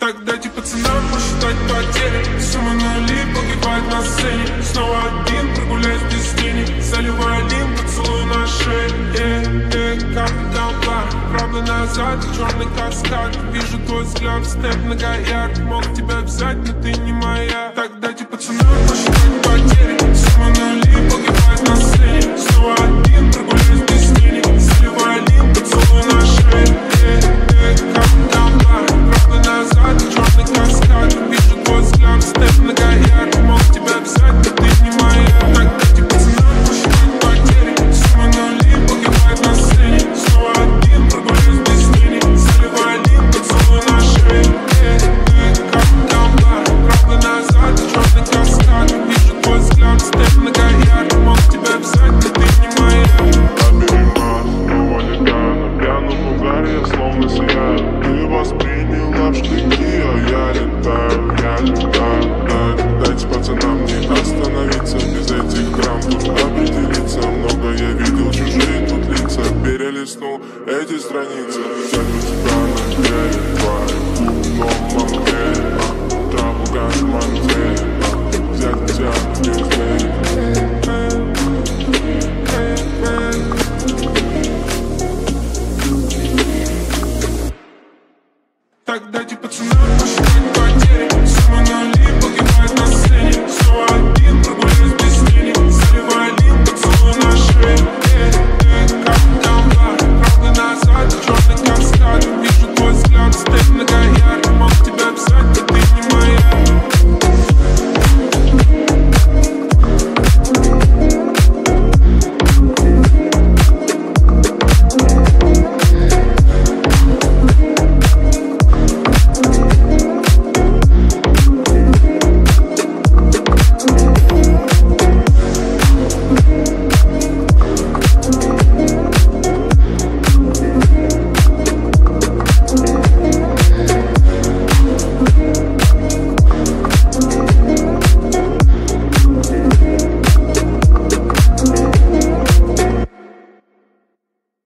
Так дайте пацанам посчитать потери. Сумма нули погибает на сцене. Снова один, прогуляюсь без тени. Заливаю один поцелуй на шее. Капитан Блак, правда назад, черный каскад. Вижу твой взгляд, степ многоярд. Мог тебя взять, но ты не моя. Так дайте пацанам посчитать потери. Сумма нули погибает на сцене. Снова один, прогуляюсь без тени. Заливаю один поцелуй на шее. Капитан Блак, правда назад, черный каскад. Вижу твой взгляд, степ многоярд. Мог тебя взять, но ты не моя. Так дайте пацанам посчитать потери. Сумма нули погибает на сцене. Снова один, прогуляюсь без тени. Заливаю один поцелуй на шее. Капитан Блак, правда назад, черный каскад. Вижу твой взгляд, степ многоярд. Мог тебя взять, но ты не моя. Его летаю на пьяном угаре, я словно сияю. Ты восприняла в штыки, а я летаю. Дайте пацанам не остановиться. Без этих драм тут определиться. Много я видел, чужие тут лица. Перелистнул эти страницы. Взять у тебя на деле твой клуб, но мангель. Траву газ мантель. Взять тебя без лей. Так дайте пацанам